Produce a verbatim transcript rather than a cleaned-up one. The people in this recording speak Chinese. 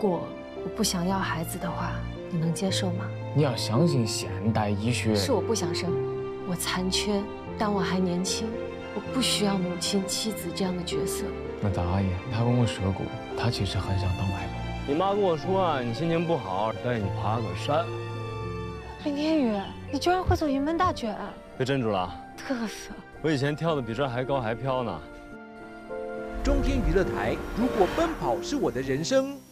果我不想要孩子的话，你能接受吗？ 你要相信现代医学。 是我不想生，我残缺，但我还年轻，我不需要母亲、妻子这样的角色。 我大爷他跟我说过，他其实很想当外婆。 你妈跟我说啊，你心情不好，带你爬个山。 林天宇，你居然会走云门大卷， 被镇住了。 特色。 我以前跳的比这还高还飘呢。 中天娱乐台，如果奔跑是我的人生。